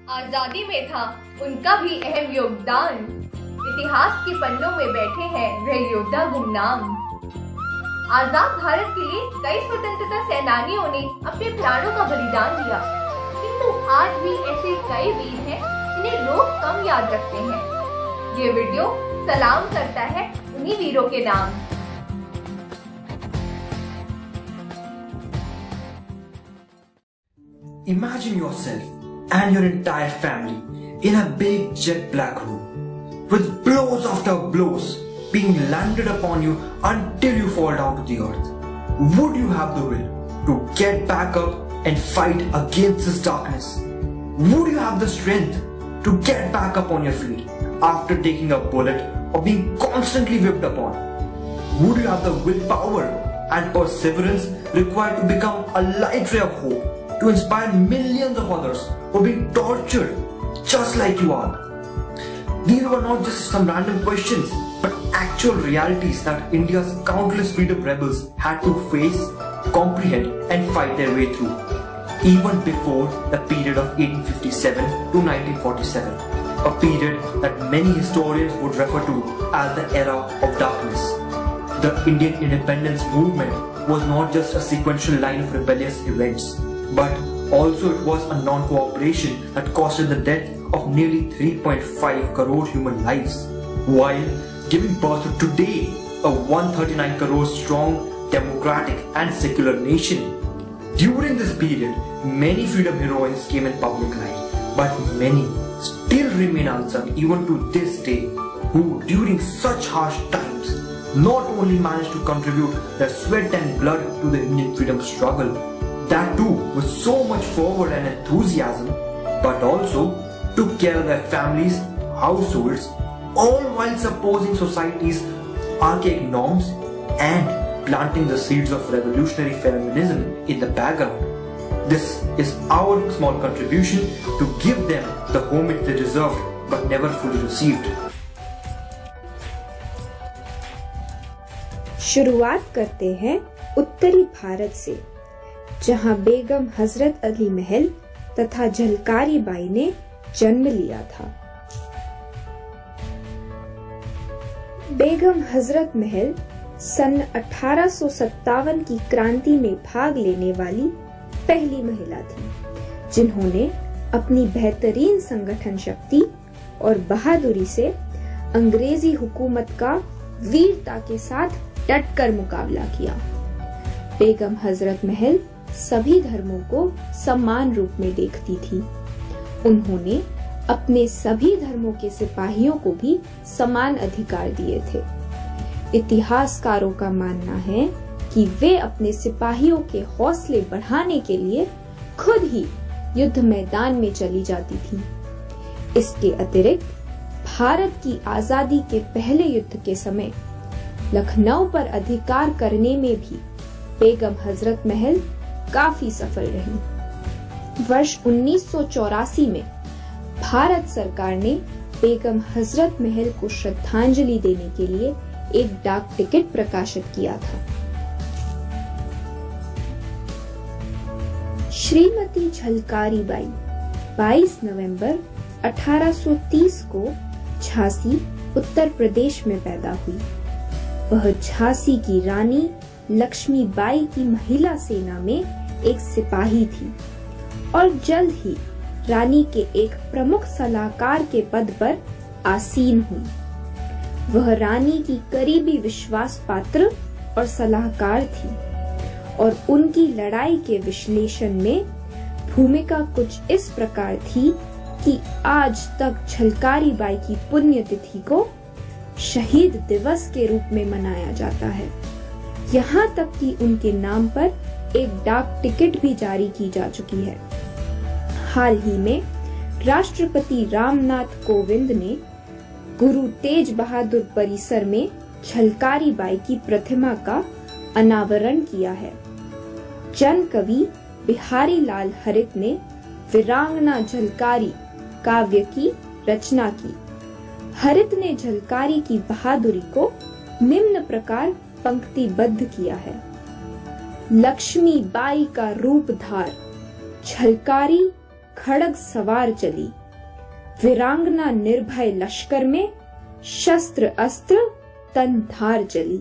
आजादी में था उनका भी अहम योगदान। इतिहास के पन्नों में बैठे हैं वह योद्धा गुमनाम। आजाद भारत के लिए कई स्वतंत्रता सेनानियों ने अपने प्राणों का बलिदान दिया, किंतु आज भी ऐसे कई वीर हैं जिन्हें लोग कम याद रखते हैं। ये वीडियो सलाम करता है उन्हीं वीरों के नाम। Imagine yourself and your entire family in a big jet black room, with blows after blows being landed upon you until you fall down to the earth. Would you have the will to get back up and fight against this darkness? Would you have the strength to get back up on your feet after taking a bullet or being constantly whipped upon? Would you have the willpower and perseverance required to become a light ray of hope, to inspire millions of others who are being tortured just like you are? These were not just some random questions, but actual realities that India's countless freedom rebels had to face, comprehend and fight their way through, even before the period of 1857 to 1947, a period that many historians would refer to as the era of darkness. The Indian independence movement was not just a sequential line of rebellious events, but also it was a non-cooperation that costed the death of nearly 3.5 crore human lives, while giving birth to today a 139 crore strong, democratic and secular nation. During this period, many freedom heroines came in public light, but many still remain unsung even to this day, who during such harsh times not only managed to contribute their sweat and blood to the Indian freedom struggle, that too with so much fervor and enthusiasm, but also took care of their families, households, all while opposing society's archaic norms and planting the seeds of revolutionary feminism in the background. This is our small contribution to give them the homage they deserved but never fully received. शुरुआत करते हैं उत्तरी भारत से, जहां बेगम हजरत अली महल तथा झलकारी बाई ने जन्म लिया था। बेगम हजरत महल सन 1857 की क्रांति में भाग लेने वाली पहली महिला थी, जिन्होंने अपनी बेहतरीन संगठन शक्ति और बहादुरी से अंग्रेजी हुकूमत का वीरता के साथ डटकर मुकाबला किया। बेगम हजरत महल सभी धर्मों को समान रूप में देखती थी। उन्होंने अपने सभी धर्मों के सिपाहियों को भी समान अधिकार दिए थे। इतिहासकारों का मानना है कि वे अपने सिपाहियों के हौसले बढ़ाने के लिए खुद ही युद्ध मैदान में चली जाती थीं। इसके अतिरिक्त भारत की आजादी के पहले युद्ध के समय लखनऊ पर अधिकार करने में भी बेगम हजरत महल काफी सफल रही। वर्ष 1984 में भारत सरकार ने बेगम हजरत महल को श्रद्धांजलि देने के लिए एक डाक टिकट प्रकाशित किया था। श्रीमती झलकारी बाई 22 नवंबर 1830 को झांसी, उत्तर प्रदेश में पैदा हुई। वह झांसी की रानी लक्ष्मीबाई की महिला सेना में एक सिपाही थी और जल्द ही रानी के एक प्रमुख सलाहकार के पद पर आसीन हुई। वह रानी की करीबी विश्वास पात्र और सलाहकार थी और उनकी लड़ाई के विश्लेषण में भूमिका कुछ इस प्रकार थी कि आज तक झलकारी बाई की पुण्यतिथि को शहीद दिवस के रूप में मनाया जाता है। यहाँ तक कि उनके नाम पर एक डाक टिकट भी जारी की जा चुकी है। हाल ही में राष्ट्रपति रामनाथ कोविंद ने गुरु तेज बहादुर परिसर में झलकारी बाई की प्रतिमा का अनावरण किया है। जन कवि बिहारी लाल हरित ने वीरांगना झलकारी काव्य की रचना की। हरित ने झलकारी की बहादुरी को निम्न प्रकार पंक्तिबद्ध किया है। लक्ष्मी बाई का रूप धार, झलकारी खड़ग सवार चली। वीरांगना निर्भय लश्कर में शस्त्र अस्त्र तन धार चली।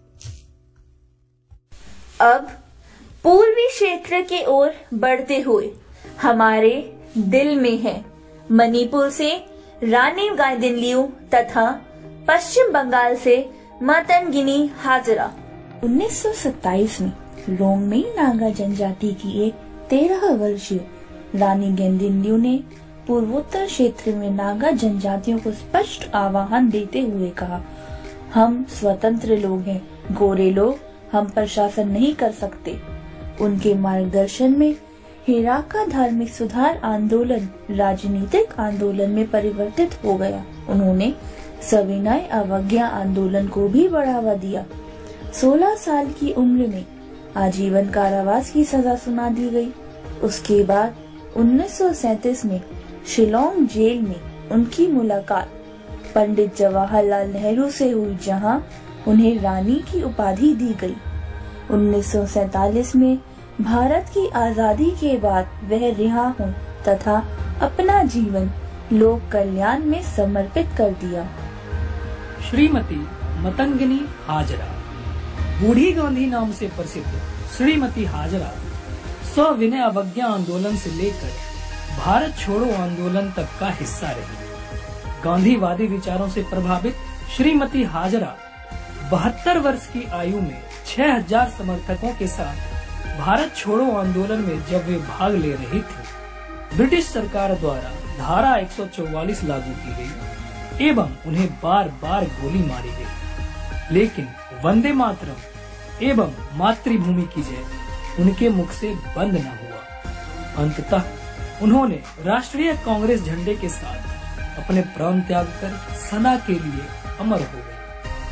अब पूर्वी क्षेत्र की ओर बढ़ते हुए हमारे दिल में है मणिपुर से रानी गाइदिन्ल्यू तथा पश्चिम बंगाल से मतंगिनी हाजरा। 1927 में रोम में नागा जनजाति की एक 13 वर्षीय रानी गाइदिन्ल्यू ने पूर्वोत्तर क्षेत्र में नागा जनजातियों को स्पष्ट आह्वान देते हुए कहा, हम स्वतंत्र लोग हैं, गोरे लोग हम पर शासन नहीं कर सकते। उनके मार्गदर्शन में हिराका धार्मिक सुधार आंदोलन राजनीतिक आंदोलन में परिवर्तित हो गया। उन्होंने सविनय अवज्ञा आंदोलन को भी बढ़ावा दिया। 16 साल की उम्र में आजीवन कारावास की सजा सुना दी गई। उसके बाद 1937 में शिलोंग जेल में उनकी मुलाकात पंडित जवाहरलाल नेहरू से हुई, जहां उन्हें रानी की उपाधि दी गई। 1947 में भारत की आजादी के बाद वह रिहा हुई तथा अपना जीवन लोक कल्याण में समर्पित कर दिया। श्रीमती मतंगिनी हाजरा, बूढ़ी गांधी नाम से प्रसिद्ध श्रीमती हाजरा सविनय अवज्ञा आंदोलन से लेकर भारत छोड़ो आंदोलन तक का हिस्सा रही। गांधीवादी विचारों से प्रभावित श्रीमती हाजरा 72 वर्ष की आयु में 6000 समर्थकों के साथ भारत छोड़ो आंदोलन में जब वे भाग ले रही थी, ब्रिटिश सरकार द्वारा धारा 144 लागू की गई एवं उन्हें बार बार गोली मारी गई। लेकिन वंदे मातरम एवं मातृभूमि की जय उनके मुख से बंद न हुआ। अंततः उन्होंने राष्ट्रीय कांग्रेस झंडे के साथ अपने प्राण त्याग कर सदा के लिए अमर हो गए।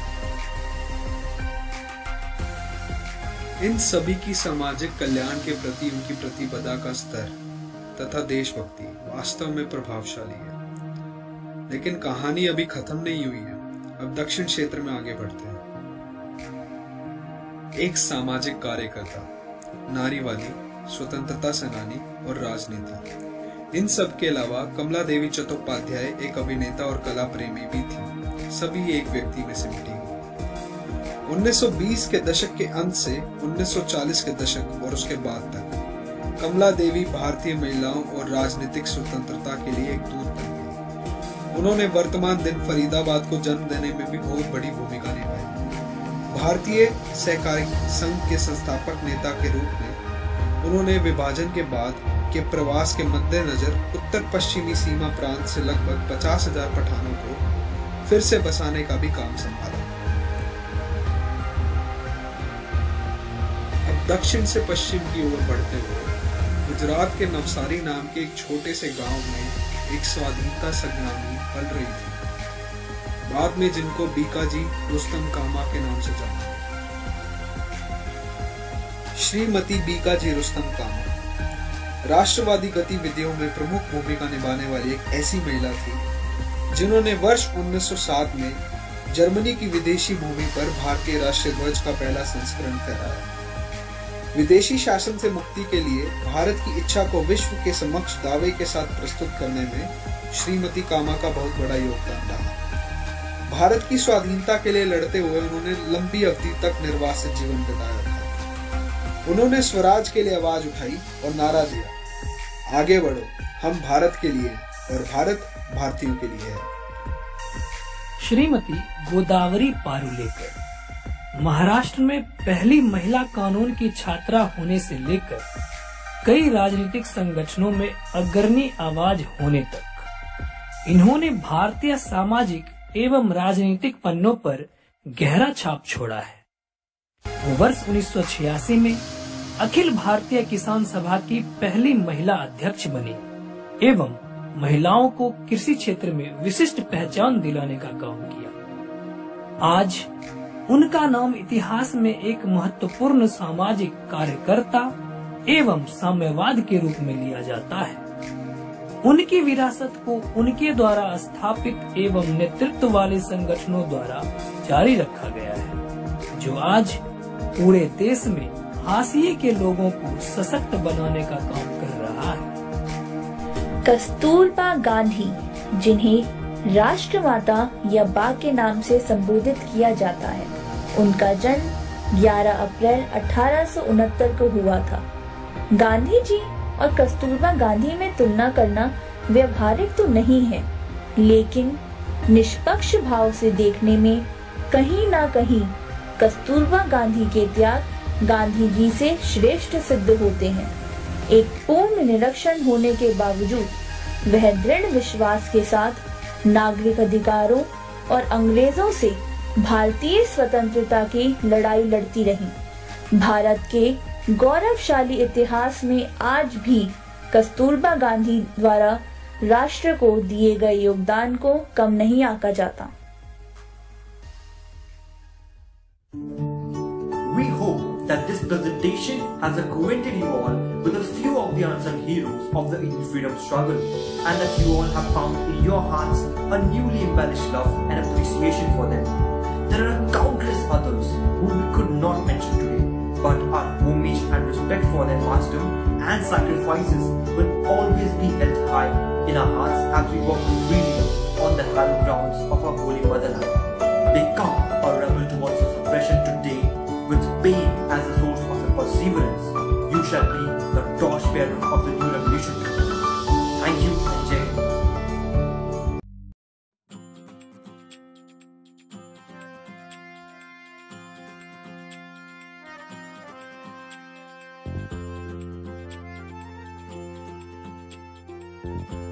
इन सभी की सामाजिक कल्याण के प्रति उनकी प्रतिबद्धता का स्तर तथा देशभक्ति वास्तव में प्रभावशाली है। लेकिन कहानी अभी खत्म नहीं हुई है। अब दक्षिण क्षेत्र में आगे बढ़ते हैं। एक सामाजिक कार्यकर्ता, नारीवादी, स्वतंत्रता सेनानी और राजनेता। इन सब के अलावा कमला देवी चट्टोपाध्याय एक अभिनेता और कला प्रेमी भी थी। सभी एक व्यक्ति में सिमटी हुई। 1920 के दशक के अंत से 1940 के दशक और उसके बाद तक कमला देवी भारतीय महिलाओं और राजनीतिक स्वतंत्रता के लिए एक दूत बन गई। उन्होंने वर्तमान दिन फरीदाबाद को जन्म देने में भी बहुत बड़ी भूमिका निभाई। भारतीय सहकारी संघ के संस्थापक नेता के रूप में उन्होंने विभाजन के बाद के प्रवास के मद्देनजर उत्तर पश्चिमी सीमा प्रांत से लगभग 50,000 पठानों को फिर से बसाने का भी काम संभाला। अब दक्षिण से पश्चिम की ओर बढ़ते हुए गुजरात के नवसारी नाम के एक छोटे से गांव में एक स्वाधीनता संग्रामी पल रही थी, बाद में जिनको बीकाजी रुस्तम कामा के नाम से जाना। श्रीमती बीकाजी रुस्तम कामा राष्ट्रवादी गतिविधियों में प्रमुख भूमिका निभाने वाली एक ऐसी महिला थी जिन्होंने वर्ष 1907 में जर्मनी की विदेशी भूमि पर भारतीय राष्ट्रीय ध्वज का पहला संस्करण फहराया। विदेशी शासन से मुक्ति के लिए भारत की इच्छा को विश्व के समक्ष दावे के साथ प्रस्तुत करने में श्रीमती कामा का बहुत बड़ा योगदान रहा। भारत की स्वाधीनता के लिए लड़ते हुए उन्होंने लंबी अवधि तक निर्वासित जीवन बिताया था। उन्होंने स्वराज के लिए आवाज उठाई और नारा दिया, आगे बढ़ो, हम भारत के लिए और भारत भारतीयों के लिए है। श्रीमती गोदावरी पारुलेकर महाराष्ट्र में पहली महिला कानून की छात्रा होने से लेकर कई राजनीतिक संगठनों में अग्रणी आवाज होने तक इन्होंने भारतीय सामाजिक एवं राजनीतिक पन्नों पर गहरा छाप छोड़ा है। वो वर्ष 1986 में अखिल भारतीय किसान सभा की पहली महिला अध्यक्ष बनी एवं महिलाओं को कृषि क्षेत्र में विशिष्ट पहचान दिलाने का काम किया। आज उनका नाम इतिहास में एक महत्वपूर्ण सामाजिक कार्यकर्ता एवं साम्यवाद के रूप में लिया जाता है। उनकी विरासत को उनके द्वारा स्थापित एवं नेतृत्व वाले संगठनों द्वारा जारी रखा गया है, जो आज पूरे देश में हाशिए के लोगों को सशक्त बनाने का काम कर रहा है। कस्तूरबा गांधी, जिन्हें राष्ट्रमाता या बा के नाम से संबोधित किया जाता है, उनका जन्म 11 अप्रैल 1869 को हुआ था। गांधी जी और कस्तूरबा गांधी में तुलना करना व्यवहारिक तो नहीं है, लेकिन निष्पक्ष भाव से देखने में कहीं ना कहीं कस्तूरबा गांधी के त्याग गांधी जी से श्रेष्ठ सिद्ध होते हैं। एक पूर्ण निरक्षर होने के बावजूद वह दृढ़ विश्वास के साथ नागरिक अधिकारों और अंग्रेजों से भारतीय स्वतंत्रता की लड़ाई लड़ती रही। भारत के गौरवशाली इतिहास में आज भी कस्तूरबा गांधी द्वारा राष्ट्र को दिए गए योगदान को कम नहीं आंका जाता। We hope that this presentation has acquainted you all with a few of the unsung heroes of the Indian freedom struggle, and that you all have found in your hearts a newly embellished love and appreciation for them. There are countless others whom we could not mention today, but our homage and respect for their martyrdom and sacrifices will always be held high in our hearts as we walk freely on the hallowed grounds of our holy motherland. Become a rebel towards this oppression today, with pain as a source of your perseverance. You shall be the torchbearer of the new revolution. Thank you and Jai Hind. Thank you.